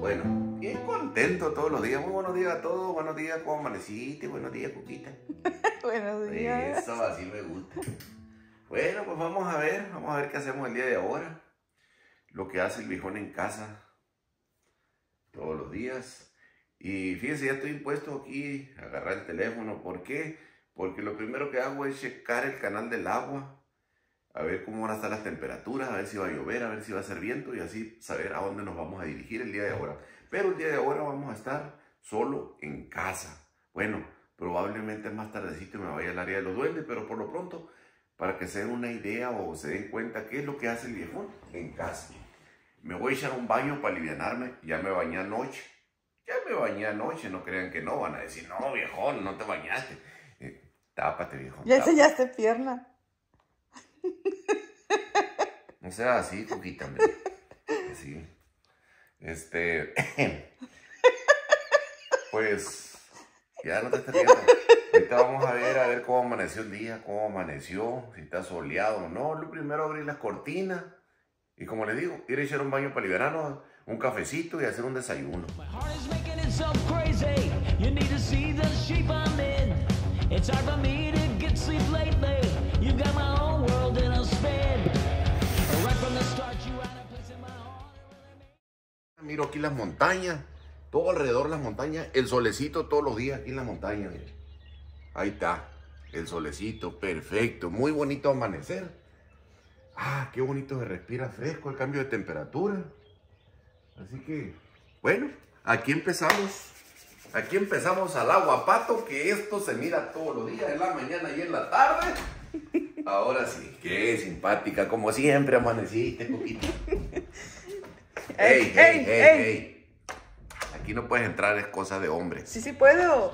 Bueno, bien contento todos los días. Muy buenos días a todos. Buenos días, ¿cómo amaneciste? Buenos días, Cuquita. Buenos días. Eso, así me gusta. Bueno, pues vamos a ver qué hacemos el día de ahora. Lo que hace el viejón en casa todos los días. Y fíjense, ya estoy impuesto aquí a agarrar el teléfono. ¿Por qué? Porque lo primero que hago es checar el canal del agua, a ver cómo van a estar las temperaturas, a ver si va a llover, a ver si va a hacer viento y así saber a dónde nos vamos a dirigir el día de ahora. Pero el día de ahora vamos a estar solo en casa. Bueno, probablemente más tardecito me vaya al área de los duendes, pero por lo pronto, para que se den una idea o se den cuenta qué es lo que hace el viejón en casa. Me voy a echar un baño para alivianarme. Ya me bañé anoche. No crean que no, van a decir, no, viejón, no te bañaste. Tápate, viejón. Ya enseñaste pierna. No sea así, Coquita, así. Pues, ya no te estés riendo. Ahorita vamos a ver cómo amaneció el día, cómo amaneció, si está soleado o no. Lo primero abrir las cortinas. Y como les digo, ir a echar un baño para liberarnos, un cafecito y hacer un desayuno. Miro aquí las montañas, todo alrededor de las montañas, el solecito todos los días aquí en las montañas. Miren. Ahí está, el solecito, perfecto, muy bonito amanecer. Ah, qué bonito se respira fresco el cambio de temperatura. Así que, bueno, aquí empezamos al aguapato, que esto se mira todos los días, en la mañana y en la tarde. Ahora sí, qué simpática, como siempre amaneciste, Coquita. ¡Ey! Aquí no puedes entrar, es cosa de hombres. Sí puedo.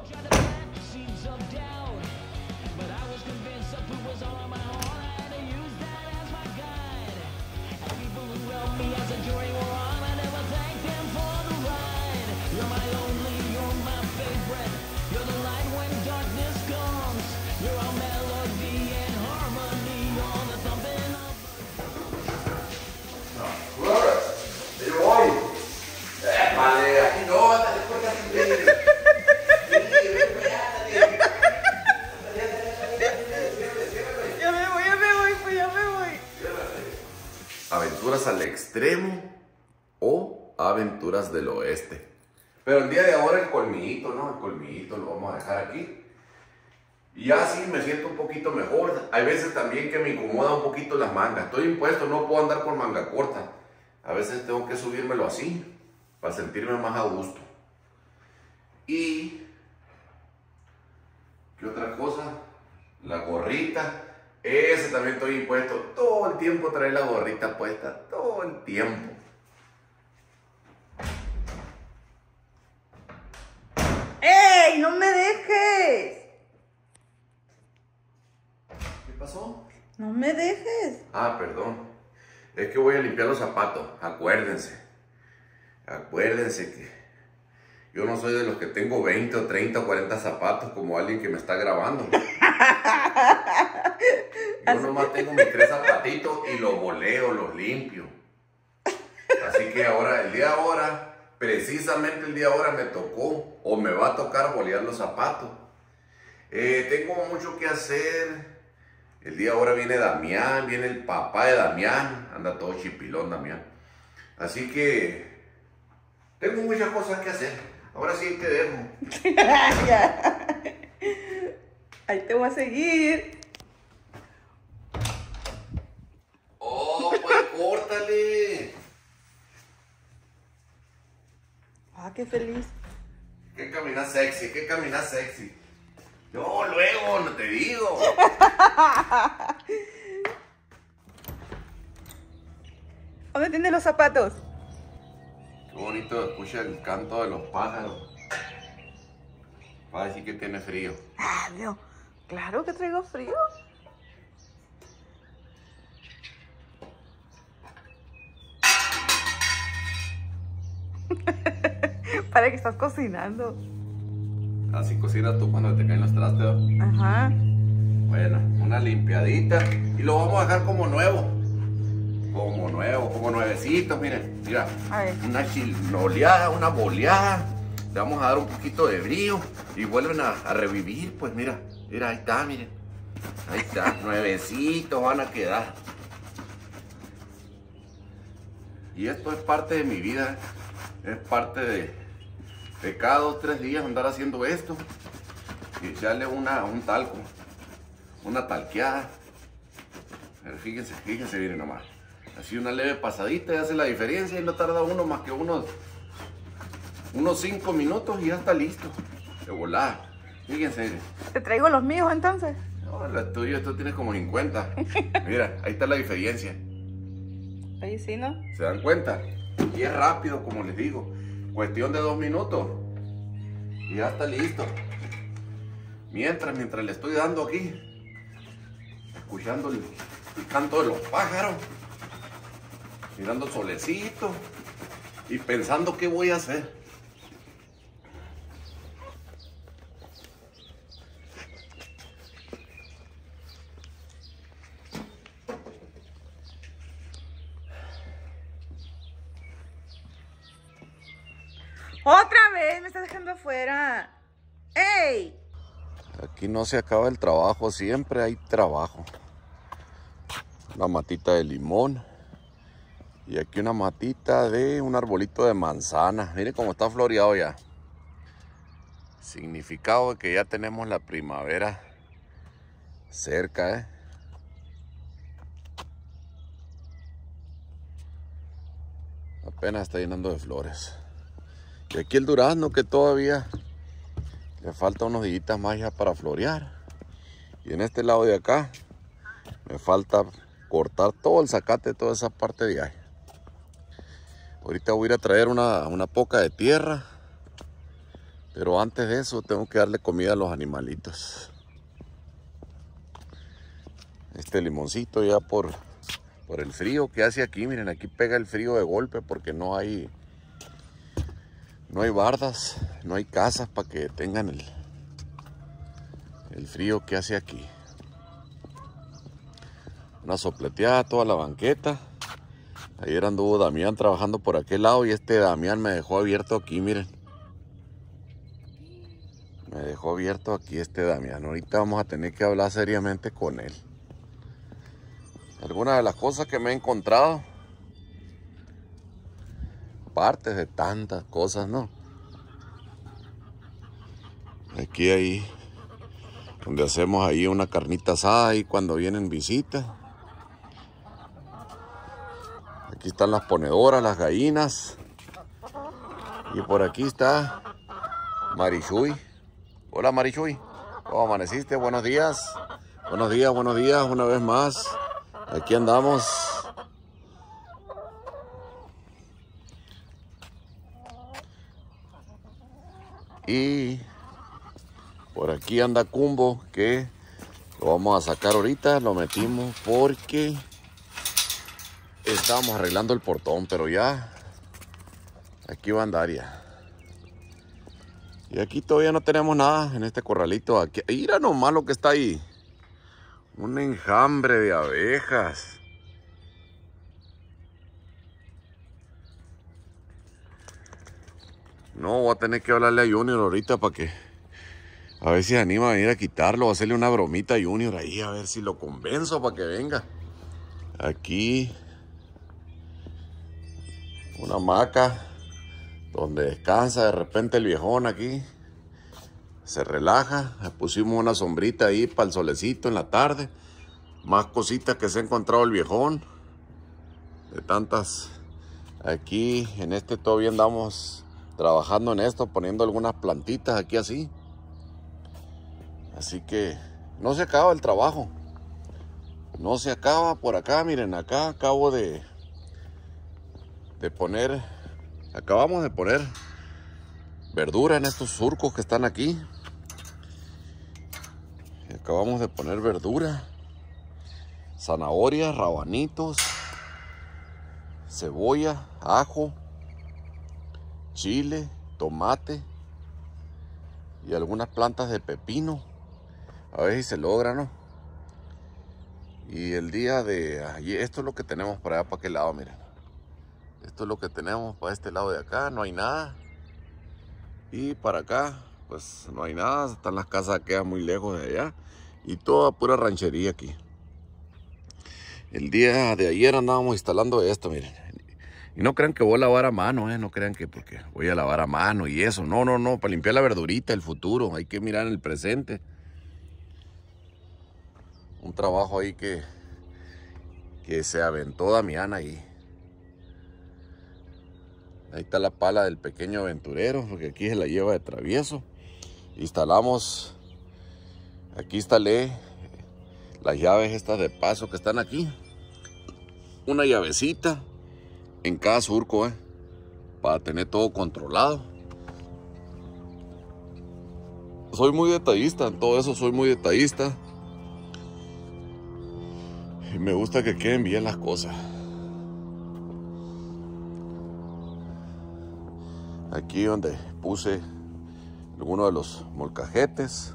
¿Aventuras al extremo o aventuras del oeste? Pero el día de ahora el colmillito, ¿no? El colmillito lo vamos a dejar aquí. Y ya sí me siento un poquito mejor. Hay veces también que me incomoda un poquito las mangas. Estoy impuesto, no puedo andar con manga corta. A veces tengo que subírmelo así, para sentirme más a gusto. Y ¿qué otra cosa? La gorrita. Ese también estoy impuesto. Todo el tiempo trae la gorrita puesta. Todo el tiempo. ¡Ey! ¡No me dejes! ¿Qué pasó? No me dejes. Ah, perdón. Es que voy a limpiar los zapatos. Acuérdense que yo no soy de los que tengo 20 o 30 o 40 zapatos como alguien que me está grabando. Yo nomás tengo mis 3 zapatitos y los boleo, los limpio. Así que ahora, precisamente el día de ahora me tocó o me va a tocar bolear los zapatos. Tengo mucho que hacer. El día de ahora viene Damián, viene el papá de Damián. Anda todo chipilón Damián. Así que tengo muchas cosas que hacer. Ahora sí te dejo. Ahí te voy a seguir. Oh, pues córtale. Ah, qué feliz. Que caminas sexy. No, luego, no te digo. ¿Dónde tienes los zapatos? Qué bonito escucha el canto de los pájaros. Va a decir que tiene frío. Ah, Dios. Claro que traigo frío. Para que estás cocinando. Así cocinas tú cuando te caen los trastes. Ajá. Bueno, una limpiadita y lo vamos a dejar como nuevo. como nuevos, como nuevecitos, miren, mira, A ver. una chinoleada, una boleada, le vamos a dar un poquito de brillo y vuelven a revivir, pues mira, ahí está, miren, ahí está, nuevecitos van a quedar. Y esto es parte de mi vida, es parte de cada 2 o 3 días andar haciendo esto y echarle un talco, una talqueada. Pero fíjense, miren nomás. Así una leve pasadita y hace la diferencia y no tarda uno más que unos 5 minutos y ya está listo. De volada. Fíjense, miren. ¿Te traigo los míos entonces? No, lo tuyo, esto tienes como 50. Mira, ahí está la diferencia. Oye, sí, ¿no? ¿Se dan cuenta? Y es rápido, como les digo. Cuestión de 2 minutos. Y ya está listo. Mientras le estoy dando aquí, escuchando el canto de los pájaros, mirando el solecito y pensando qué voy a hacer. ¡Otra vez! Me estás dejando afuera. ¡Ey! Aquí no se acaba el trabajo, siempre hay trabajo. Una matita de limón. Y aquí una matita de un arbolito de manzana. Miren cómo está floreado ya. Significado de que ya tenemos la primavera cerca, ¿eh? Apenas está llenando de flores. Y aquí el durazno que todavía le falta unos días más ya para florear. Y en este lado de acá me falta cortar todo el zacate, toda esa parte de ahí. Ahorita voy a ir a traer una poca de tierra. Pero antes de eso tengo que darle comida a los animalitos. Este limoncito ya por el frío que hace aquí. Miren, aquí pega el frío de golpe porque no hay bardas, no hay casas para que tengan el frío que hace aquí. Una sopleteada toda la banqueta. Ayer anduvo Damián trabajando por aquel lado y este Damián me dejó abierto aquí, miren. Me dejó abierto aquí este Damián. Ahorita vamos a tener que hablar seriamente con él. Algunas de las cosas que me he encontrado, partes de tantas cosas, ¿no? Aquí ahí, donde hacemos ahí una carnita asada y cuando vienen visitas. Aquí están las ponedoras, las gallinas. Y por aquí está Marichuy. Hola Marichuy, ¿cómo amaneciste? Buenos días. Buenos días, una vez más. Aquí andamos. Y por aquí anda Cumbo, que lo vamos a sacar ahorita. Lo metimos porque estábamos arreglando el portón, pero ya aquí va a andar ya. Y aquí todavía no tenemos nada en este corralito. Aquí, mira nomás lo que está ahí. Un enjambre de abejas. No, voy a tener que hablarle a Junior ahorita para que a ver si se anima a venir a quitarlo, a hacerle una bromita a Junior ahí, a ver si lo convenzo para que venga. Aquí una hamaca donde descansa de repente el viejón aquí. Se relaja. Le pusimos una sombrita ahí para el solecito en la tarde. Más cositas que se ha encontrado el viejón. De tantas. Aquí en este todavía andamos trabajando en esto, poniendo algunas plantitas aquí así. Así que no se acaba el trabajo. No se acaba por acá. Miren, acá acabo de poner. Acabamos de poner verdura en estos surcos que están aquí. Acabamos de poner verdura, zanahorias, rabanitos, cebolla, ajo, chile, tomate y algunas plantas de pepino. A ver si se logra, ¿no? Y el día de ayer, esto es lo que tenemos para allá, para aquel lado, miren. Esto es lo que tenemos para este lado de acá, no hay nada. Y para acá, pues no hay nada, están las casas que quedan muy lejos de allá. Y toda pura ranchería aquí. El día de ayer andábamos instalando esto, miren. Y no crean que voy a lavar a mano, no crean que porque voy a lavar a mano y eso. No, no, no, para limpiar la verdurita, el futuro. Hay que mirar el presente. Un trabajo ahí que se aventó Damián ahí. Ahí está la pala del pequeño aventurero, porque aquí se la lleva de travieso. Instalamos, aquí instalé las llaves estas de paso que están aquí. Una llavecita en cada surco, para tener todo controlado. Soy muy detallista, en todo eso soy muy detallista. Y me gusta que queden bien las cosas. Aquí donde puse algunos de los molcajetes.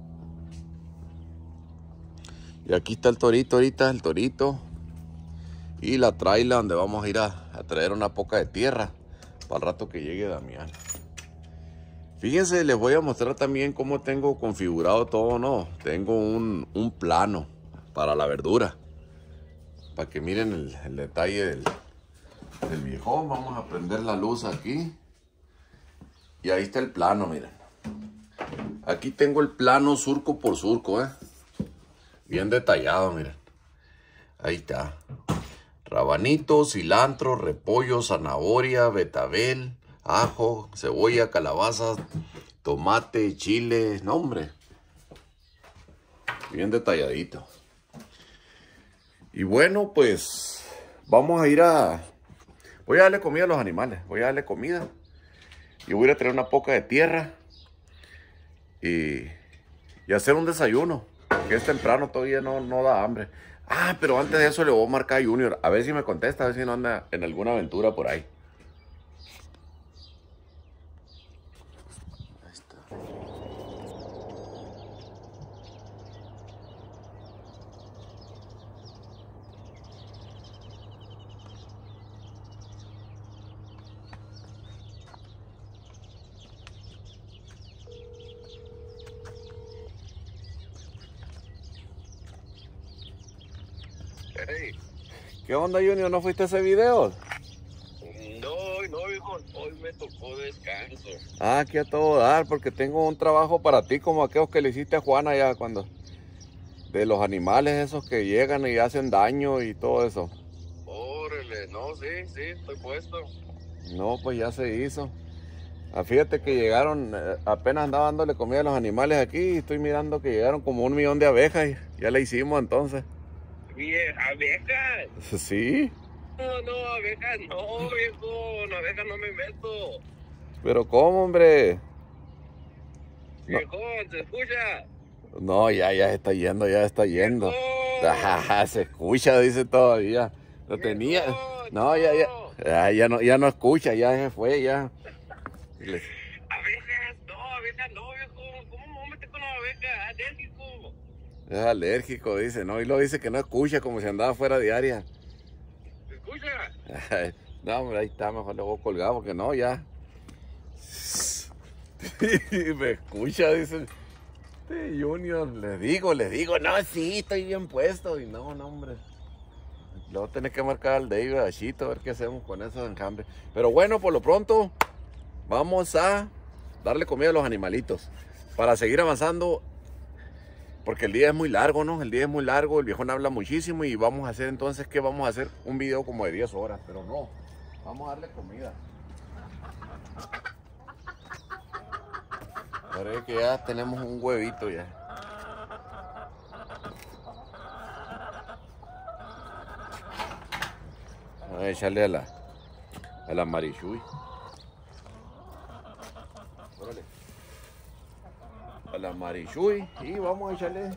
Y aquí está el torito ahorita, el torito. Y la traila donde vamos a ir a traer una poca de tierra para el rato que llegue Damián. Fíjense, les voy a mostrar también cómo tengo configurado todo, ¿no? Tengo un plano para la verdura. Para que miren el detalle del viejón. Vamos a prender la luz aquí. Y ahí está el plano, miren. Aquí tengo el plano surco por surco, bien detallado, miren. Ahí está. Rabanito, cilantro, repollo, zanahoria, betabel, ajo, cebolla, calabaza, tomate, chile. No, hombre. Bien detalladito. Y bueno, pues vamos a ir voy a darle comida a los animales. Voy a darle comida. Y voy a ir a traer una poca de tierra. Y hacer un desayuno. Que es temprano, todavía no da hambre. Ah, pero antes de eso le voy a marcar a Junior. A ver si me contesta, a ver si no anda en alguna aventura por ahí. Ahí está. Hey. ¿Qué onda, Junior? ¿No fuiste a ese video? No, hijo, hoy me tocó descanso. Ah, aquí a todo dar, porque tengo un trabajo para ti como aquellos que le hiciste a Juana ya cuando... De los animales esos que llegan y hacen daño y todo eso. Órale, no, sí, estoy puesto. No, pues ya se hizo. Ah, fíjate que llegaron, apenas andaba dándole comida a los animales aquí y estoy mirando que llegaron como 1 millón de abejas y ya le hicimos entonces. Bien, ¿abejas? Sí. No, abejas no, viejo, no, abejas no me meto. Pero ¿cómo, hombre? Viejo, ¿se escucha? No, ya está yendo, ya está yendo. Viejo. Ah, se escucha, dice todavía. Lo tenía. Viejo, No, ya no escucha, ya se fue, ya. Abejas no, viejo, ¿cómo me voy a meter con las abejas? Alérgico. Es alérgico, dice, ¿no? Y lo dice que no escucha, como si andaba fuera diaria. ¿Se escucha? No, hombre, ahí está, mejor le voy a colgar porque no, ya. Me escucha, dice. Junior, les digo, no, sí, estoy bien puesto. Y no, hombre. Luego tenés que marcar al David, a Chito, a ver qué hacemos con esos enjambres. Pero bueno, por lo pronto, vamos a darle comida a los animalitos. Para seguir avanzando. Porque el día es muy largo, ¿no? El día es muy largo, el viejón habla muchísimo y vamos a hacer entonces, ¿qué vamos a hacer? Un video como de 10 horas, pero no, vamos a darle comida. Parece que ya tenemos un huevito ya. Vamos a echarle a la Marichuy. Órale. A la Marichuy y vamos a echarle.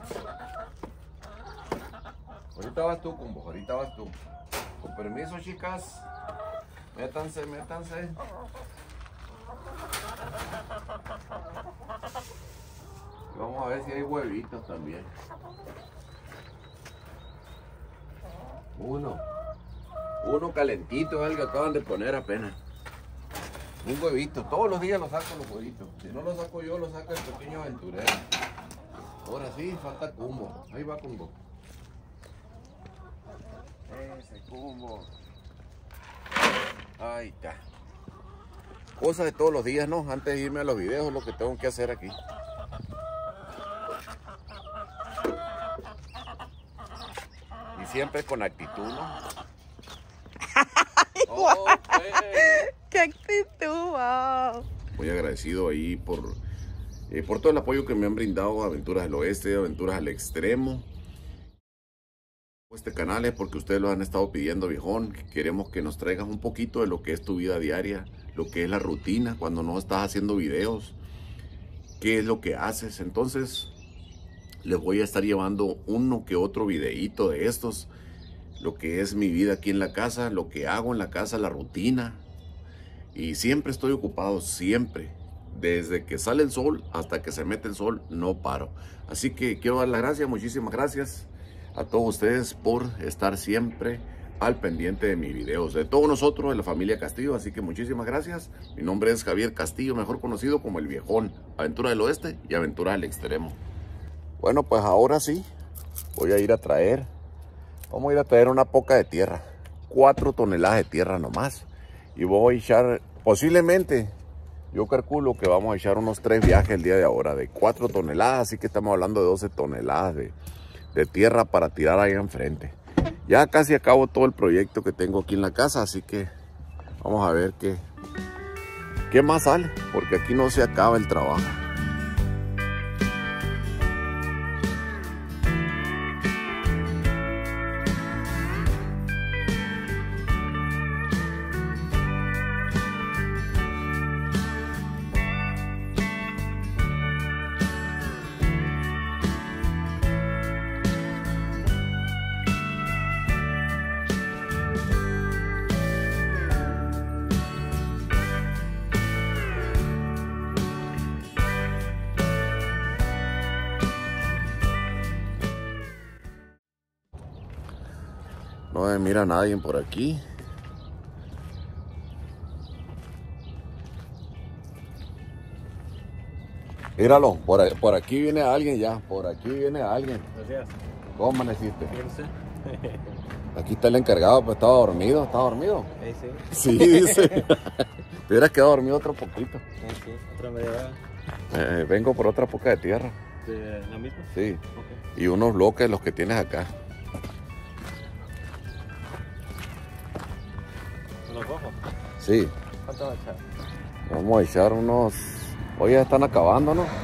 Ahorita vas tú, combo, ahorita vas tú. Con permiso, chicas. Métanse. Y vamos a ver si hay huevitos también. Uno calentito, es el que acaban de poner apenas. Un huevito, todos los días lo saco los huevitos. Si no lo saco yo, lo saca el pequeño aventurero. Ahora sí, falta Cumbo. Ahí va Cumbo. Ese Cumbo. Ahí está. Cosas de todos los días, ¿no? Antes de irme a los videos, lo que tengo que hacer aquí. Y siempre con actitud, ¿no? ¡Wow! ¡Qué actitud! ¡Wow! Muy agradecido ahí por todo el apoyo que me han brindado Aventuras del Oeste, Aventuras al Extremo. Este canal es porque ustedes lo han estado pidiendo, viejón. Queremos que nos traigas un poquito de lo que es tu vida diaria, lo que es la rutina cuando no estás haciendo videos, qué es lo que haces. Entonces les voy a estar llevando uno que otro videíto de estos, lo que es mi vida aquí en la casa, lo que hago en la casa, la rutina. Y siempre estoy ocupado, siempre. Desde que sale el sol hasta que se mete el sol, no paro. Así que quiero dar las gracias, muchísimas gracias a todos ustedes por estar siempre al pendiente de mis videos. De todos nosotros, de la familia Castillo, así que muchísimas gracias. Mi nombre es Javier Castillo, mejor conocido como El Viejón. Aventura del Oeste y Aventura al Extremo. Bueno, pues ahora sí, voy a ir a traer... Vamos a ir a traer una poca de tierra, 4 toneladas de tierra nomás. Y voy a echar, posiblemente, yo calculo que vamos a echar unos 3 viajes el día de ahora, de 4 toneladas, así que estamos hablando de 12 toneladas de tierra para tirar ahí enfrente. Ya casi acabo todo el proyecto que tengo aquí en la casa, así que vamos a ver qué más sale, porque aquí no se acaba el trabajo. No me mira nadie por aquí. Míralo, por aquí viene alguien ya. Por aquí viene alguien. Gracias. ¿Cómo amaneciste? Bien, usted. Aquí está el encargado, pues estaba dormido. ¿Está dormido? Sí. Sí, dice. Te hubieras quedado dormido otro poquito. Sí, otra media hora. Vengo por otra poca de tierra. ¿De la misma? Sí. Ok. Y unos bloques los que tienes acá. ¿Los rojos? Sí. ¿Cuánto va a echar? Vamos a echar unos... Hoy ya están acabando, ¿no?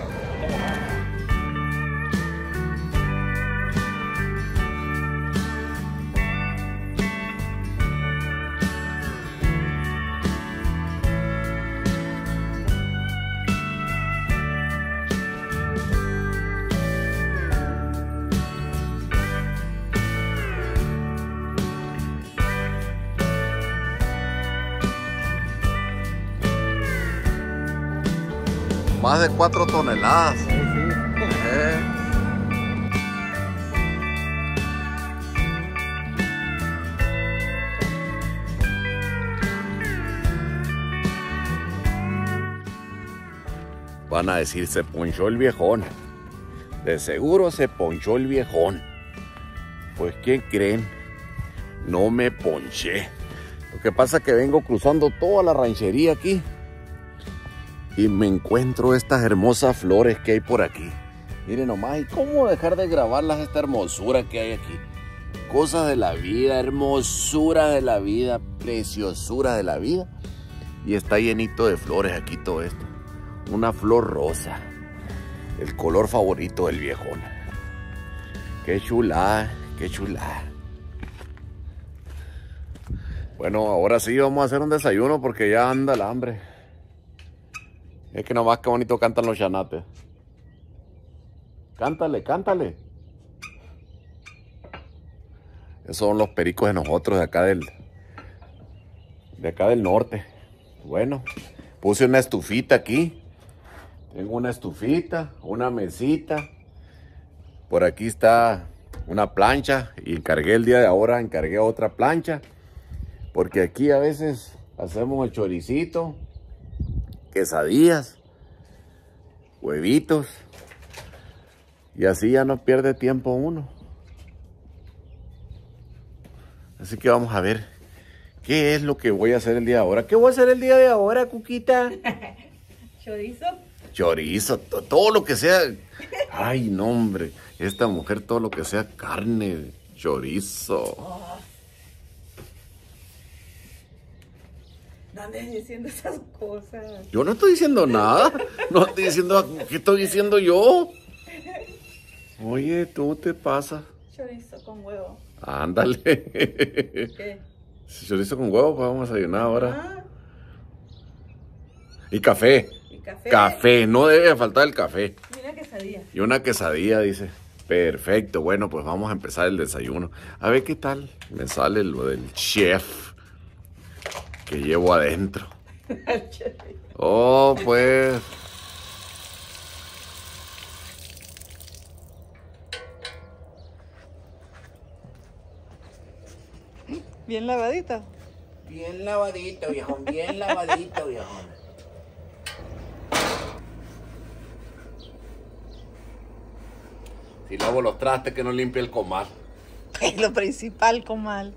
Más de 4 toneladas. Sí, sí. Van a decir, se ponchó el viejón. De seguro se ponchó el viejón. Pues, ¿qué creen? No me ponché. Lo que pasa es que vengo cruzando toda la ranchería aquí y me encuentro estas hermosas flores que hay por aquí. Miren nomás, ¿y cómo dejar de grabarlas, esta hermosura que hay aquí? Cosas de la vida, hermosura de la vida, preciosura de la vida. Y está llenito de flores aquí todo esto. Una flor rosa, el color favorito del viejón. Qué chulada, qué chulada. Bueno, ahora sí vamos a hacer un desayuno porque ya anda el hambre. Es que nomás qué bonito cantan los chanates. Cántale, cántale. Esos son los pericos de nosotros de acá del norte. Bueno, puse una estufita aquí. Tengo una estufita, una mesita. Por aquí está una plancha y encargué el día de ahora, encargué otra plancha. Porque aquí a veces hacemos el choricito, quesadillas, huevitos. Y así ya no pierde tiempo uno. Así que vamos a ver qué es lo que voy a hacer el día de ahora. ¿Qué voy a hacer el día de ahora, Cuquita? Chorizo. Chorizo, todo lo que sea. Ay, no, hombre. Esta mujer, todo lo que sea carne, chorizo. Oh. No andes diciendo esas cosas. Yo no estoy diciendo nada. No estoy diciendo. ¿Qué estoy diciendo yo? Oye, tú te pasas. Chorizo con huevo. Ándale. ¿Qué? Chorizo con huevo, pues vamos a desayunar ahora. Ah, Y café. y café. Café, no debe faltar el café. Y una quesadilla. Y una quesadilla, dice. Perfecto, bueno, pues vamos a empezar el desayuno. A ver qué tal me sale lo del chef que llevo adentro. Oh, pues. Bien lavadito. Bien lavadito, viejón, bien lavadito, viejón. Si lavo los trastes, que no limpie el comal. Es lo principal, comal.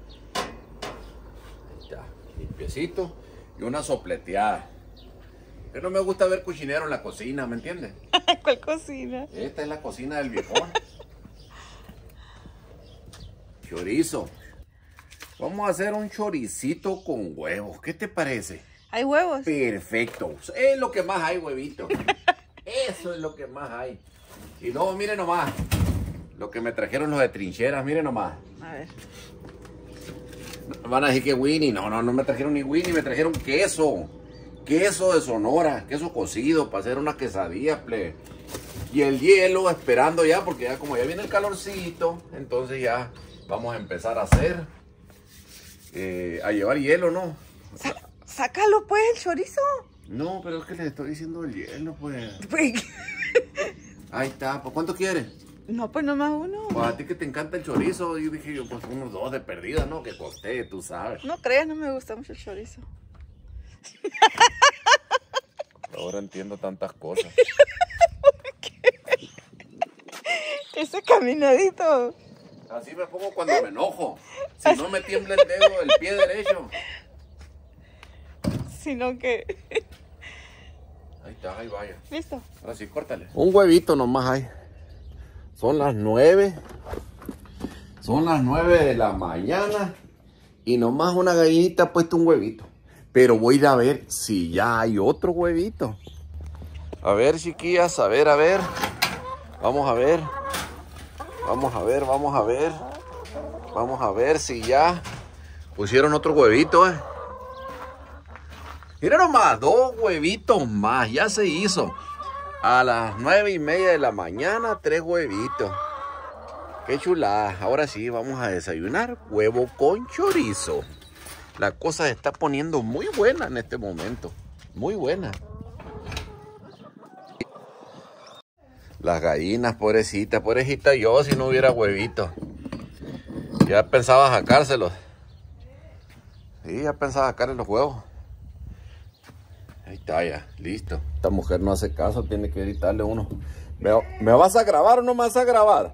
Ahí está, limpiecito y una sopleteada. Que no me gusta ver cochinero en la cocina, ¿me entiendes? ¿Cuál cocina? Esta es la cocina del viejón. Chorizo. Vamos a hacer un choricito con huevos. ¿Qué te parece? ¿Hay huevos? Perfecto. Es lo que más hay, huevito. Eso es lo que más hay. Y no, miren nomás. Lo que me trajeron los de trincheras, miren nomás. A ver. Van a decir que Winnie. No, no me trajeron ni Winnie, me trajeron queso. Queso de Sonora, queso cocido para hacer una quesadilla, ple. Y el hielo esperando ya, porque ya como ya viene el calorcito, entonces ya vamos a empezar a hacer, a llevar hielo, ¿no? Sácalo pues, el chorizo. No, pero es que les estoy diciendo el hielo, pues. Pues, Ahí está, ¿pues cuánto quieres? no, pues nomás uno. Pues a ti que te encanta el chorizo, y dije yo, pues unos 2 de perdida, ¿no? Que costé, tú sabes. No creas, no me gusta mucho el chorizo. Ahora entiendo tantas cosas. Ese caminadito. Así me pongo cuando me enojo. Si no me tiembla el dedo, el pie derecho. Sino que... Ahí está, ahí vaya. Listo. Ahora sí, córtale. Un huevito nomás hay. Son las 9. Son las 9 de la mañana. Y nomás una gallinita ha puesto un huevito. Pero voy a ir a ver si ya hay otro huevito. A ver, chiquillas, a ver, a ver. Vamos a ver. Vamos a ver, vamos a ver. Vamos a ver si ya pusieron otro huevito, Mira nomás, 2 huevitos más, ya se hizo. A las 9:30 de la mañana, 3 huevitos. Qué chulada. Ahora sí, vamos a desayunar huevo con chorizo. La cosa se está poniendo muy buena en este momento. Muy buena. Las gallinas, pobrecita, pobrecita yo si no hubiera huevitos. Ya pensaba sacárselos. Sí, ya pensaba sacarle los huevos. Ahí está ya, listo. Esta mujer no hace caso, tiene que gritarle uno. ¿Me vas a grabar o no me vas a grabar?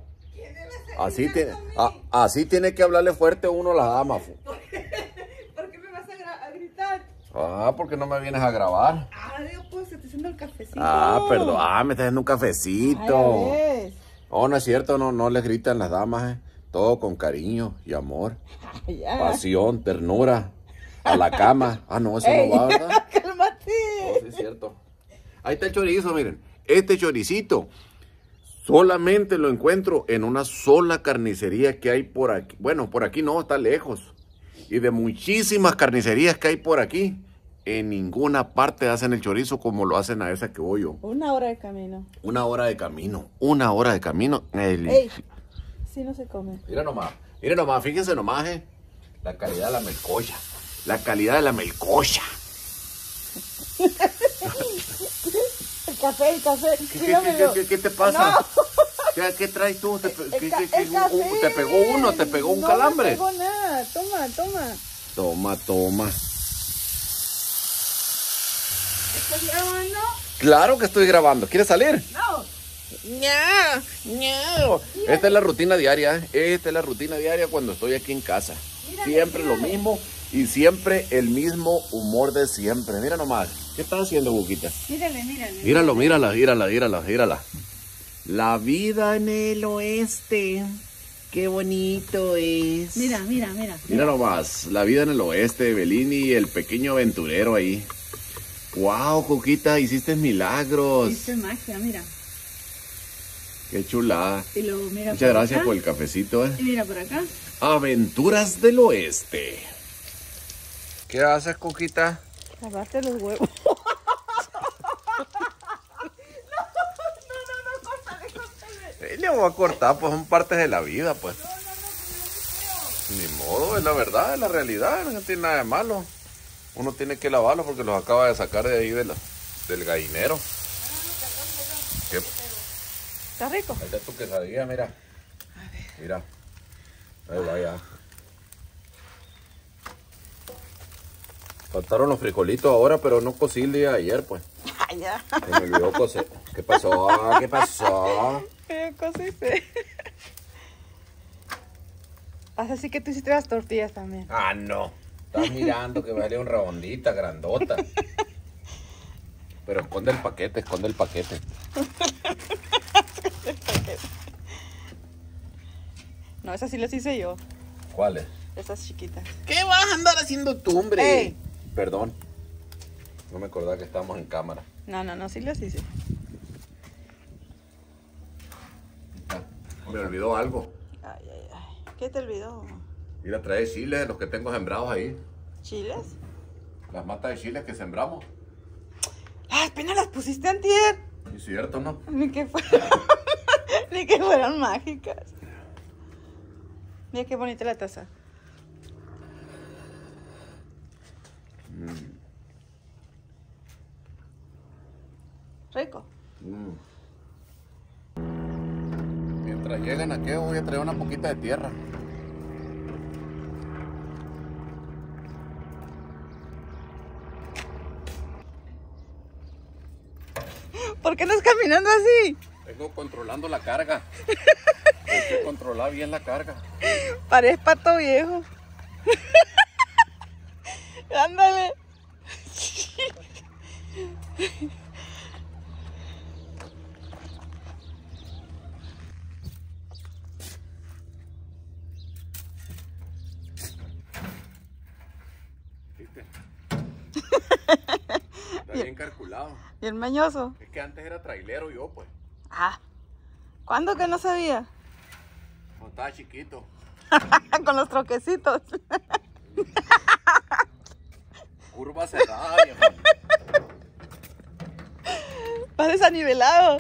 Así tiene que hablarle fuerte uno a la dama. ¿Por qué me vas a gritar? Ah, porque no me vienes a grabar. Ah, Dios, pues, te estoy haciendo el cafecito. Ah, perdón, me estás haciendo un cafecito. Ay, Oh, no es cierto, no les gritan las damas, Todo con cariño y amor. ya. Pasión, ternura. A la cama. Ah, no, eso no va, ¿verdad? Cálmate. Oh, sí es cierto. Ahí está el chorizo, miren. Este choricito solamente lo encuentro en una sola carnicería que hay por aquí. Bueno, por aquí no, está lejos. Y de muchísimas carnicerías que hay por aquí, en ninguna parte hacen el chorizo como lo hacen a esa que voy yo. 1 hora de camino. 1 hora de camino. 1 hora de camino. Ey, sí no se come. Mira nomás, fíjense nomás, la calidad de la melcocha. La calidad de la melcocha. El café. ¿Qué te pasa? No. ¿Qué traes tú? ¿Te café. pegó uno? ¿Te pegó un calambre? No me pegó nada. Toma. Toma. ¿Estás grabando? Claro que estoy grabando. ¿Quieres salir? No. No. Esta es la rutina diaria. Esta es la rutina diaria cuando estoy aquí en casa. Siempre lo mismo y siempre el mismo humor de siempre. Mira nomás. ¿Qué estás haciendo, Buquita? Mírala. Mírala. La vida en el oeste. Qué bonito es. Mira. Mira nomás. La vida en el oeste. Belini y el pequeño aventurero ahí. Wow, Cuquita, hiciste milagros. Hiciste magia, mira. Qué chulada. Y luego mira. Muchas gracias por el cafecito, Y mira por acá. Aventuras del Oeste. ¿Qué haces, Cuquita? Lavaste los huevos. Córtale. Le voy a cortar, pues son partes de la vida, pues. Ni modo, es la verdad, es la realidad, no tiene nada de malo. Uno tiene que lavarlos porque los acaba de sacar de ahí del gallinero. ¿Qué? ¿Está rico? Ahí está tu quesadilla, mira. Mira. Ahí va ya. Faltaron los frijolitos ahora, pero no cocí el día de ayer, pues. Ya. Se me olvidó cocer. ¿Qué pasó? ¿Qué cosiste? Vas así que tú hiciste las tortillas también. Ah, no. Estás mirando que vale un redondita, grandota. Pero esconde el paquete. No, esas sí las hice yo. ¿Cuáles? Esas chiquitas. ¿Qué vas a andar haciendo tú, hombre? Ey. Perdón. No me acordaba que estábamos en cámara. No, sí las hice. Me olvidó algo. Ay. ¿Qué te olvidó? Ir a traer chiles, los que tengo sembrados ahí. ¿Chiles? Las matas de chiles que sembramos. Apenas las pusiste antier. ¿Es cierto, no? Ni que fueran mágicas. Mira qué bonita la taza. Rico. Mientras llegan aquí voy a traer una poquita de tierra. ¿Por qué andas caminando así? Vengo controlando la carga. Hay que controlar bien la carga. Pareces pato viejo. Ándale. ¿Viste? Está bien calculado. Bien mañoso. Es que antes era trailero yo, pues. Ah. ¿Cuándo que no sabía? Cuando estaba chiquito. Con los troquecitos. Curva cerrada, viejo. Vas desanivelado.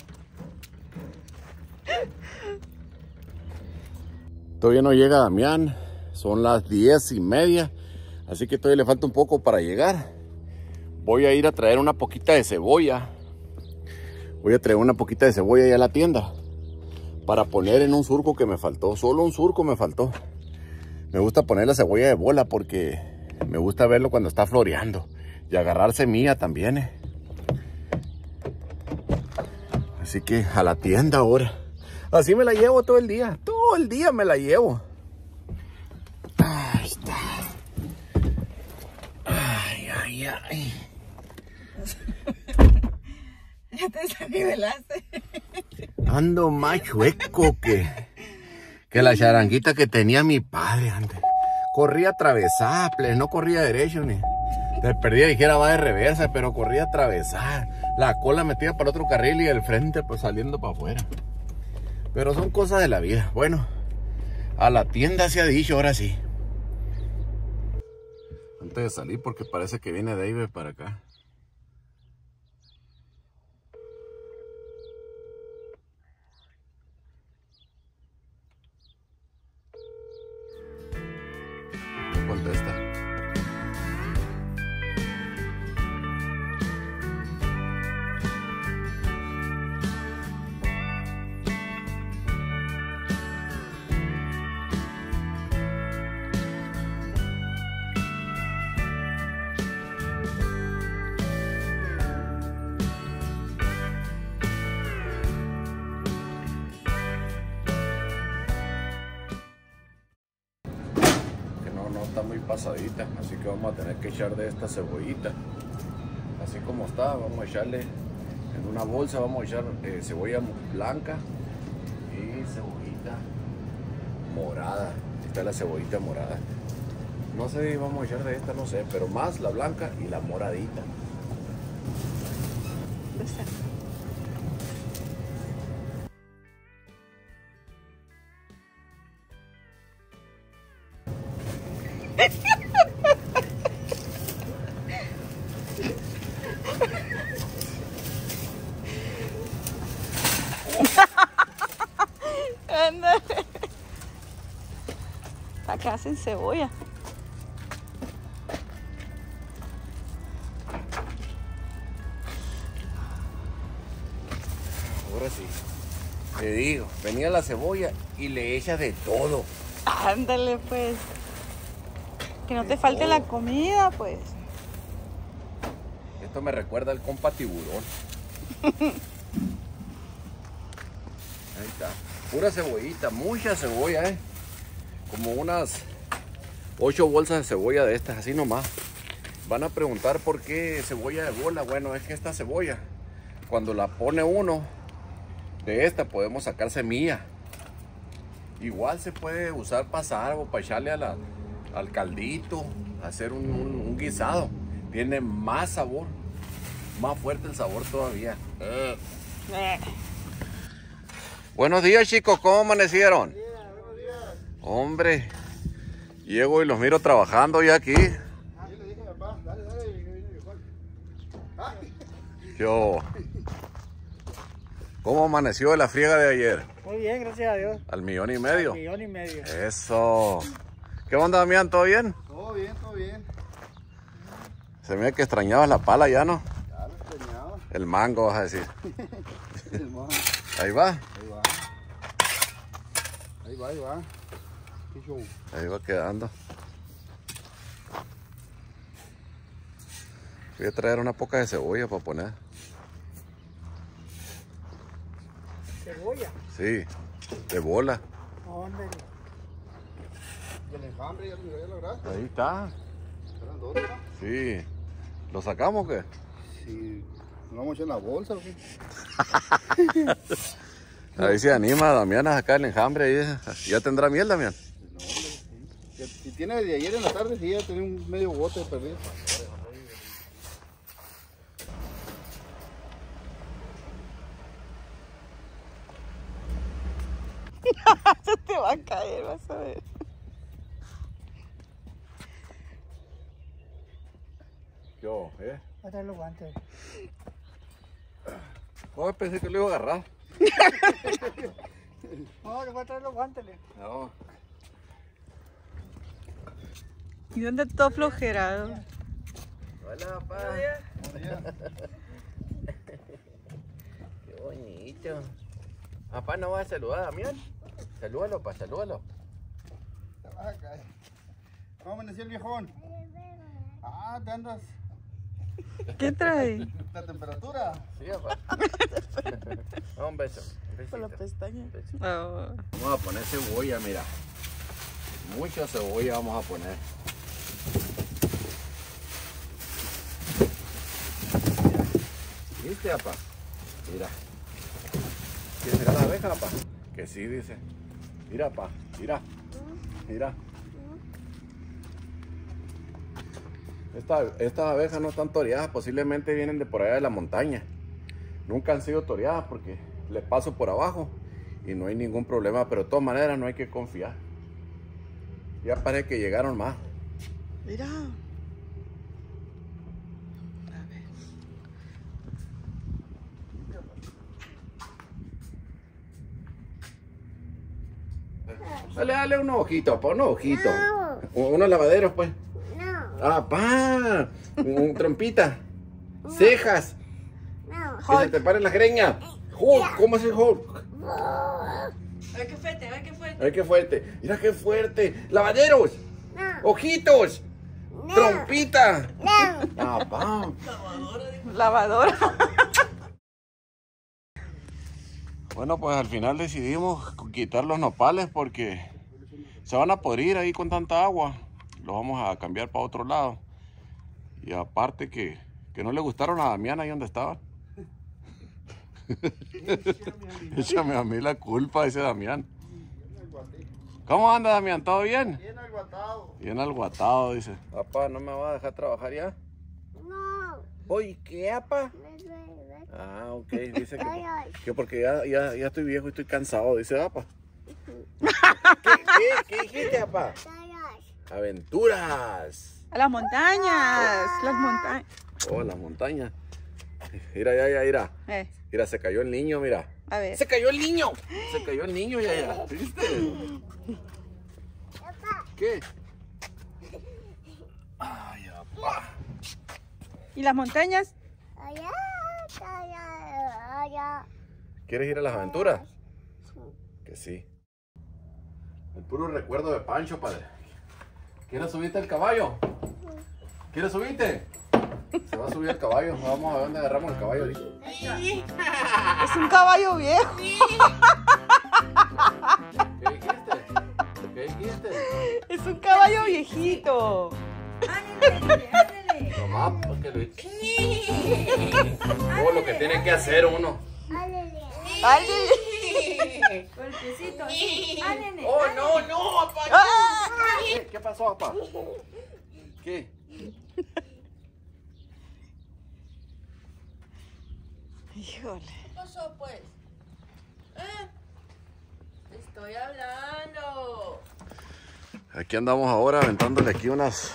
Todavía no llega Damián. Son las 10:30. Así que todavía le falta un poco para llegar. Voy a ir a traer una poquita de cebolla. Voy a traer una poquita de cebolla allá a la tienda. Para poner en un surco que me faltó. Solo un surco me faltó. Me gusta poner la cebolla de bola porque me gusta verlo cuando está floreando. Y agarrar semilla también. Así que a la tienda ahora. Así me la llevo todo el día. Todo el día me la llevo. Ahí está. Ay. Ya te desanivelaste. Ando más chueco que la charanguita que tenía mi padre antes. Corría atravesada, no corría derecho ni. Te perdía, dijera va de reversa, pero corría atravesada. La cola metida para el otro carril y el frente pues saliendo para afuera. Pero son cosas de la vida. Bueno, a la tienda se ha dicho, ahora sí. Antes de salir porque parece que viene David para acá. Contesta. está muy pasadita, así que vamos a tener que echar de esta cebollita. Así como está, vamos a echarle en una bolsa, vamos a echar cebolla blanca y cebollita morada. Esta es la cebollita morada. No sé si vamos a echar de esta, no sé, pero más la blanca y la moradita. Ándale. Acá hacen cebolla. Ahora sí, te digo, venía la cebolla y le echas de todo. Ándale, pues. Que no te falte la comida, pues. Esto me recuerda al compa tiburón. Ahí está. Pura cebollita, mucha cebolla, como unas 8 bolsas de cebolla de estas, así nomás. Van a preguntar por qué cebolla de bola. Bueno, es que esta cebolla, cuando la pone uno, de esta podemos sacar semilla. Igual se puede usar para algo, para echarle al caldito, hacer un guisado. Tiene más sabor, más fuerte el sabor todavía. Buenos días, chicos, ¿cómo amanecieron? Buenos días. Hombre, llego y los miro trabajando ya aquí. Le dije a papá, dale, Yo. ¿Cómo amaneció de la friega de ayer? Muy bien, gracias a Dios. ¿Al 1,5 millones? 1,5 millones. Eso. ¿Qué onda, Damián? ¿Todo bien? Todo bien, todo bien. Se me ve que extrañabas la pala ya, ¿no? Ya lo extrañaba. El mango, vas a decir. Hermano, Ahí va. ahí va. Ahí va, ahí va. Qué show. Ahí va quedando. Voy a traer una poca de cebolla para poner. ¿Cebolla? Sí, de bola. ¿Dónde? ¿Y el enjambre ya lo lograste? Ahí está. ¿Eran dos, no? Sí. ¿Lo sacamos o qué? Sí. ¿Nos vamos a echar en la bolsa o qué? Ahí se anima Damián a sacar el enjambre. Ahí. ¿Ya tendrá miel, Damián? No, hombre, sí. Si tiene de ayer en la tarde, sí, ya tiene un medio bote de perdido. Se te va a caer, vas a ver. Yo, Voy a traer los guantes. Oh, pensé que lo iba a agarrar. No, le voy a traer los guantes. No. ¿Y dónde está flojerado? Hola, papá. Qué bonito. Papá, ¿no vas a saludar a Damián? Salúdalo, pa, salúdalo. ¿Cómo amaneció el viejón? Ah, te andas. ¿Qué trae? ¿La temperatura? Sí, papá. Un beso. Un besito. Por la pestaña. Un beso. Oh. Vamos a poner cebolla, mira. Mucha cebolla vamos a poner. ¿Viste, papá? Mira. ¿Quieres mirar la abeja, papá? Que sí, dice. Mira, papá. Mira. Mira. Estas abejas no están toreadas, posiblemente vienen de por allá de la montaña. Nunca han sido toreadas porque les paso por abajo y no hay ningún problema, pero de todas maneras no hay que confiar. Ya parece que llegaron más. Mira. Dale unos ojitos, papá, unos ojitos. Unos lavaderos, pues. Ah, pa. Trompita. Cejas. Que se te paren las greñas. Hulk, ¿cómo es el Hulk? A ver qué fuerte, a ver qué fuerte. Ay, qué fuerte. Mira qué fuerte. Lavaderos. Ojitos. Trompita. Ah, pa. Lavadora. Bueno, pues al final decidimos quitar los nopales porque se van a podrir ahí con tanta agua. los vamos a cambiar para otro lado. Y aparte que no le gustaron a Damián ahí donde estaban. Échame a mí la culpa, dice Damián. ¿Cómo anda, Damián? ¿Todo bien? Bien alguatado. Bien alguatado, dice. Papá, ¿no me va a dejar trabajar ya? No. Oye, ¿qué, papá? Me duele. Ah, ok, dice que porque ya estoy viejo y estoy cansado, dice papá. ¿Qué dijiste, papá? Aventuras. A las montañas. Las montañas. Oh, las montañas. Mira. Mira, se cayó el niño, mira. A ver. ¡Se cayó el niño! Se cayó el niño, ya. ¿Viste? ¿Qué? Ay, papá. ¿Y las montañas? Allá. ¿Quieres ir a las aventuras? Que sí. El puro recuerdo de Pancho, padre. ¿Quieres subirte al caballo? ¿Quieres subirte? Se va a subir el caballo. Vamos a ver dónde agarramos el caballo ahorita. Es un caballo viejo. ¿Qué dijiste? Es un caballo viejito. Nomás porque todo lo que tiene que hacer uno. Golpecito, sí. Nene. ¡Oh, no, papá! ¿Qué pasó, papá? ¿Qué? Híjole. ¿Qué pasó, pues? Te estoy hablando. Aquí andamos ahora aventándole aquí unas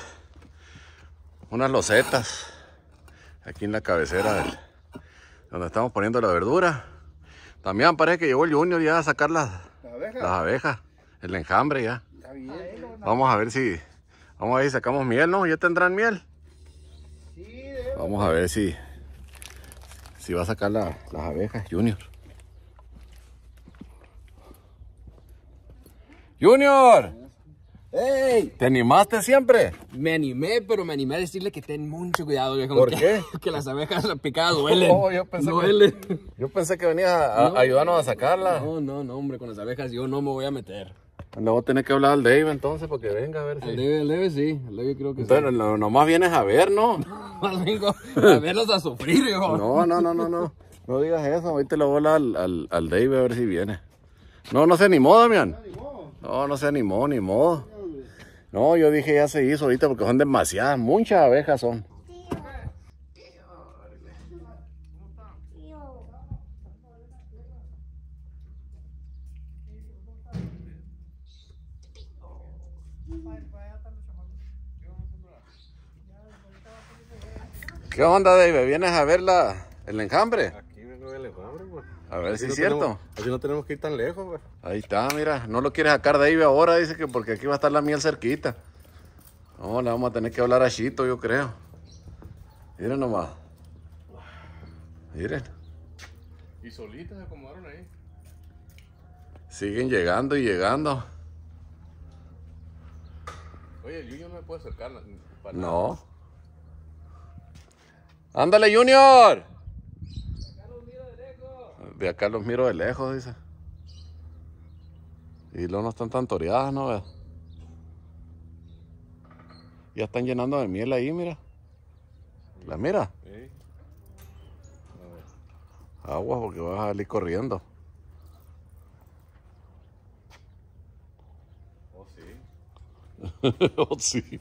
losetas. Aquí en la cabecera donde estamos poniendo la verdura. También parece que llegó el Junior ya a sacar las abejas. El enjambre ya. Está bien. Vamos a ver si sacamos miel, ¿no? ¿Ya tendrán miel? Sí, Vamos a ver si va a sacar las abejas, Junior. ¡Junior! ¡Ey! ¿Te animaste siempre? Me animé, pero me animé a decirle que ten mucho cuidado, viejo. ¿Por qué? Que las abejas picadas duelen. Oh, yo pensé que venías a ayudarnos a sacarla. No, hombre, con las abejas yo no me voy a meter. Le voy a tener que hablar al Dave entonces porque venga a ver si... El Debe sí, el Debe creo que Entonces, nomás vienes a ver, ¿no? Más vengo a verlos a sufrir, viejo. No. No digas eso. Ahorita le voy a hablar al Dave a ver si viene. No se animó, Damián. No se animó, ni modo. No, yo dije ya se hizo ahorita porque son demasiadas, muchas abejas son. ¿Qué onda, Dave? ¿Vienes a ver el enjambre? Aquí vengo del enjambre, pues. A ver si Así es no cierto. tenemos- Así no tenemos que ir tan lejos, pues. Ahí está, mira. No lo quiere sacar Dave ahora, dice que porque aquí va a estar la miel cerquita. No, le vamos a tener que hablar a Chito, yo creo. Miren nomás. Miren. Y solitas se acomodaron ahí. Siguen llegando y llegando. Oye, el Junior no me puede acercar para nada. No. ¡Ándale, Junior! De acá los miro de lejos, dice. Y luego no están tan toreadas, ¿no? ¿Ves? Ya están llenando de miel ahí, mira. ¿La mira? Sí. Agua porque vas a salir corriendo. Oh, sí. Oh, sí.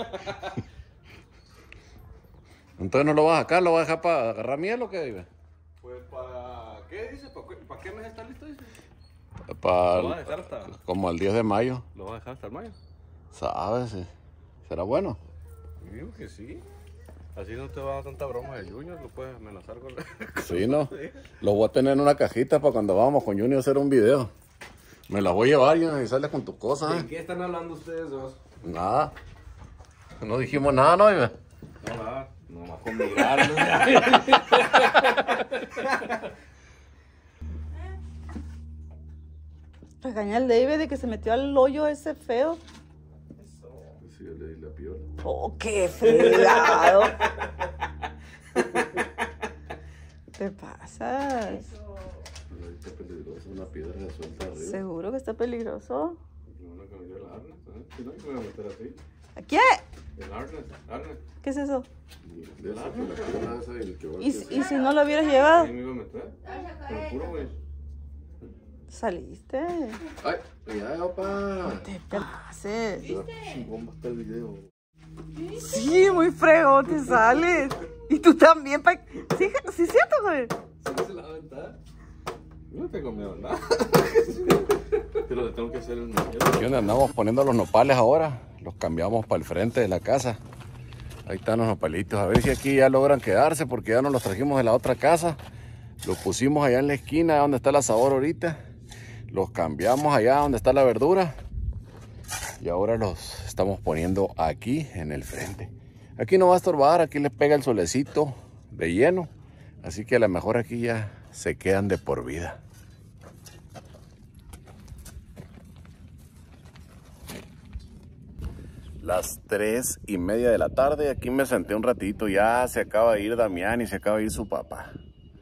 Entonces no lo vas a sacar, lo vas a dejar para agarrar miel o qué, Ibe? Pues, ¿para qué dice? ¿Para qué mes está listo, dice? Para ¿Lo vas a dejar hasta, como el 10 de mayo. ¿Lo vas a dejar hasta el mayo? ¿Sabes? Sí. ¿Será bueno? Yo digo que sí. Así no te va a dar tanta broma de Junior, lo puedes amenazar con... Sí, ¿no? Lo voy a tener en una cajita para cuando vamos con Junior a hacer un video. Me la voy a llevar y sales con tus cosas. ¿De qué están hablando ustedes dos? Nada. No dijimos nada, ¿no, Ibe? No, nada. Nomás con mirarlo. Regaña al David de que se metió al hoyo ese feo. Sí, yo le di la piola. Oh, qué fregado. ¿Qué pasas? Pero está peligroso, una piedra suelta arriba. ¿Seguro que está peligroso? No, que me dio la arma, ¿sabes? Si no, yo me voy a meter así. ¿Qué? El Arlet. ¿Qué es eso? De esa, pues, la pierna esa y el que va a ¿Y hacer. si no lo hubieras llevado? Ahí me iba a meter. Te lo juro, güey. Saliste. Ay, ya, papá. Te pases. Chingón va a estar el video. Sí, muy fregón te sales. Y tú también, pa. Sí, sí, cierto, joven. ¿Sí se la va a aventar? No tengo miedo, nada. Pero le tengo que hacer el mañana. Aquí donde andamos poniendo los nopales ahora. Los cambiamos para el frente de la casa. Ahí están los nopalitos. A ver si aquí ya logran quedarse porque ya nos los trajimos de la otra casa. Los pusimos allá en la esquina donde está el asador ahorita. Los cambiamos allá donde está la verdura. Y ahora los estamos poniendo aquí en el frente. Aquí no va a estorbar, aquí les pega el solecito de lleno. Así que a lo mejor aquí ya se quedan de por vida. Las 3:30 de la tarde, aquí me senté un ratito. Ya se acaba de ir Damián y se acaba de ir su papá.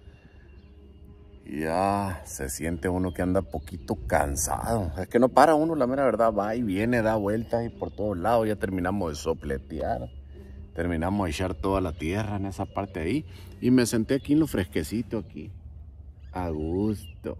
Ya se siente uno que anda poquito cansado. Es que no para uno, la mera verdad. Va y viene, da vueltas y por todos lados. Ya terminamos de sopletear. Terminamos de echar toda la tierra en esa parte ahí. Y me senté aquí en lo fresquecito aquí. A gusto.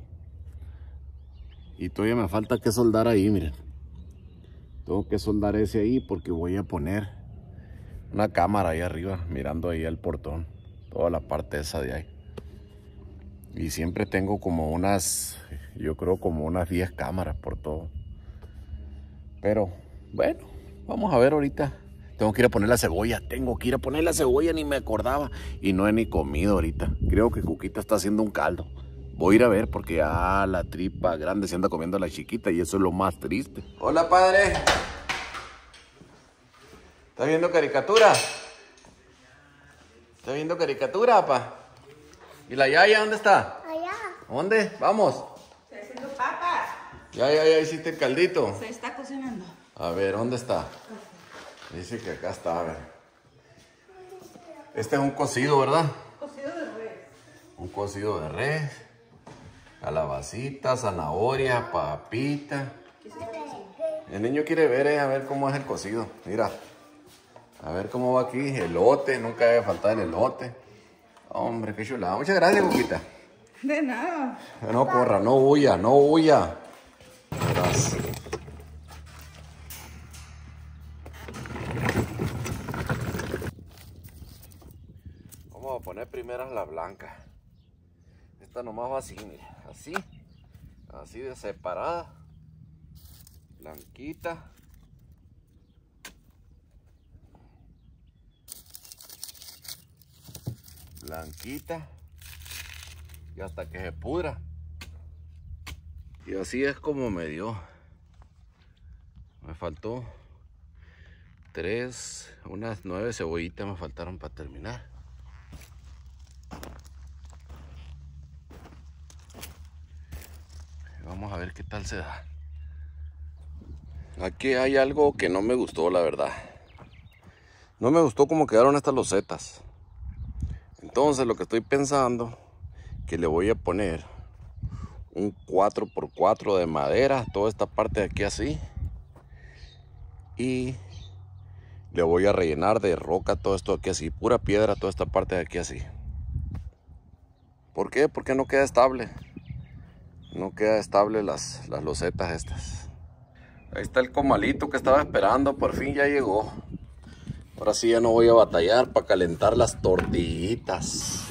Y todavía me falta que soldar ahí, miren. Tengo que soldar ese ahí porque voy a poner una cámara ahí arriba, mirando ahí el portón. Toda la parte esa de ahí. Y siempre tengo como unas, yo creo como unas 10 cámaras por todo. Pero bueno, vamos a ver ahorita. Tengo que ir a poner la cebolla, ni me acordaba. Y no he ni comido ahorita. Creo que Cuquita está haciendo un caldo. Voy a ir a ver porque ya la tripa grande se anda comiendo a la chiquita y eso es lo más triste. Hola, padre. ¿Estás viendo caricatura? ¿Estás viendo caricatura, papá? ¿Y la Yaya dónde está? Allá. ¿Dónde? Vamos. Estoy haciendo papas. Ya hiciste el caldito. Se está cocinando. A ver, ¿dónde está? Dice que acá está, a ver. Este es un cocido, ¿verdad? Cocido de res. Un cocido de res. Calabacita, zanahoria, papita. El niño quiere ver, a ver cómo es el cocido. Mira. A ver cómo va aquí. Elote, nunca debe faltar el elote. Hombre, qué chulada. Muchas gracias, Cuquita. De nada. No corra, no huya, no huya. Verás. Vamos a poner primero la blanca. Esta nomás va así, mira. Así. Así de separada. Blanquita. Blanquita. Y hasta que se pudra. Y así es como me dio. Me faltó unas 9 cebollitas me faltaron para terminar. Vamos a ver qué tal se da. Aquí hay algo que no me gustó, la verdad. No me gustó cómo quedaron estas losetas. Entonces lo que estoy pensando, que le voy a poner un 4x4 de madera, toda esta parte de aquí así. Y le voy a rellenar de roca todo esto aquí así, pura piedra toda esta parte de aquí así. ¿Por qué? Porque no queda estable. No queda estable las losetas estas. Ahí está el comalito que estaba esperando, por fin ya llegó. Ahora sí ya no voy a batallar para calentar las tortillitas.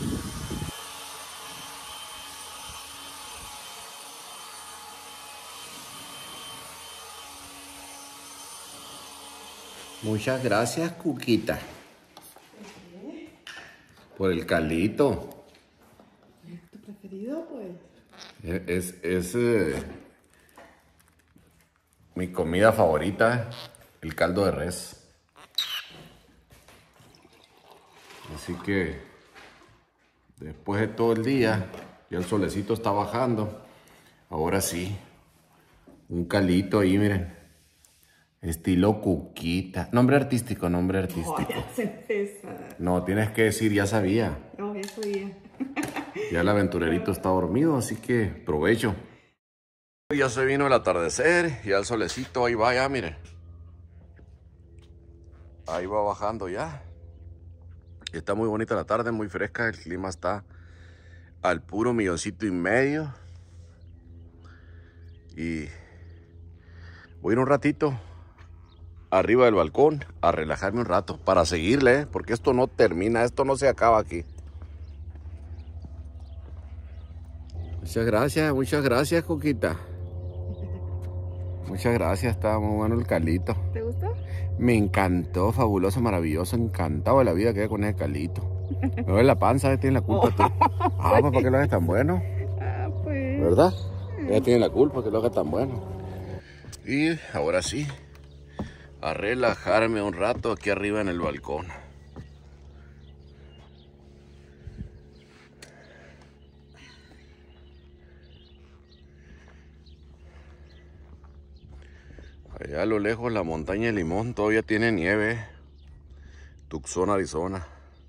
Muchas gracias, Cuquita. Por el caldito. ¿Es tu preferido, pues? Es mi comida favorita, el caldo de res. Así que después de todo el día, ya el solecito está bajando. Ahora sí, un caldito ahí, miren. Estilo Cuquita. Nombre artístico, nombre artístico. Oh, ya se empieza. No, tienes que decir, ya sabía. No, ya sabía. Ya el aventurerito está dormido, así que provecho. Ya se vino el atardecer, ya el solecito ahí va, ya miren. Ahí va bajando ya. Está muy bonita la tarde, muy fresca. El clima está al puro 1,5 millones. Y voy a ir un ratito arriba del balcón a relajarme un rato para seguirle, porque esto no termina, esto no se acaba aquí. Muchas gracias, Coquita. Muchas gracias, estaba muy bueno el caldito. ¿Te gustó? Me encantó, fabuloso, maravilloso, encantado de la vida que hay con ese caldito. Me duele la panza, ella tiene la culpa tú. Ah, pues ¿para qué lo haces tan bueno? Ah, pues. ¿Verdad? Ella tiene la culpa que lo haga tan bueno. Y ahora sí, a relajarme un rato aquí arriba en el balcón. Allá a lo lejos la montaña de Limón todavía tiene nieve. Tucson, Arizona.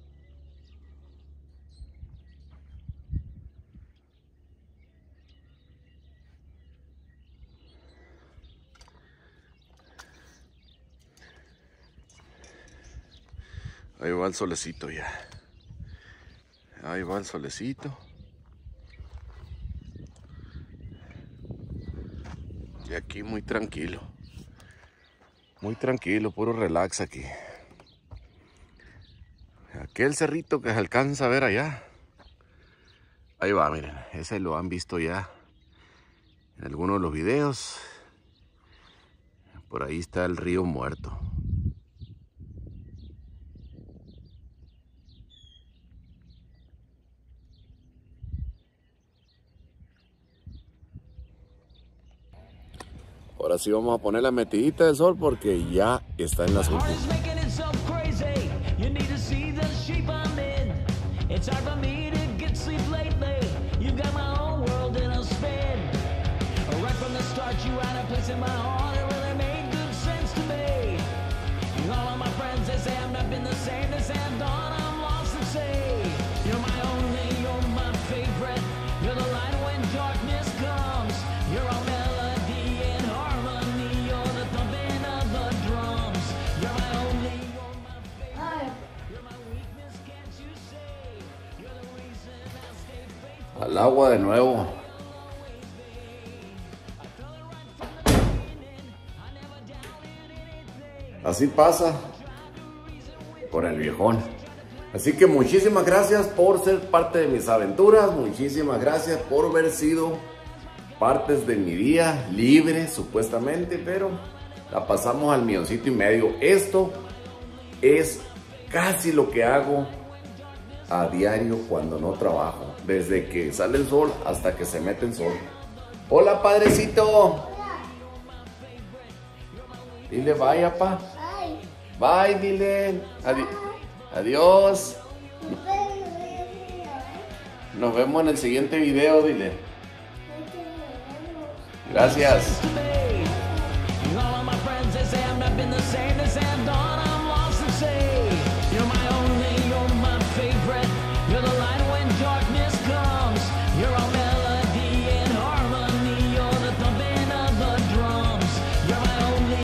Ahí va el solecito ya. Ahí va el solecito. Y aquí muy tranquilo. Muy tranquilo, puro relax aquí. Aquel cerrito que se alcanza a ver allá. Ahí va, miren. Ese lo han visto ya en algunos de los videos. Por ahí está el río Muerto. Ahora sí vamos a poner la metidita de sol porque ya está en las últimas. Al agua de nuevo. Así pasa con el viejón. Así que muchísimas gracias por ser parte de mis aventuras. Muchísimas gracias por haber sido partes de mi día libre, supuestamente, pero la pasamos al 1,5 millones. Esto es casi lo que hago a diario cuando no trabajo, desde que sale el sol hasta que se mete el sol. Hola, padrecito. Dile bye, papá. Bye, dile. Adiós. Nos vemos en el siguiente video, dile. Gracias. All of my friends, they say I'm not been the same.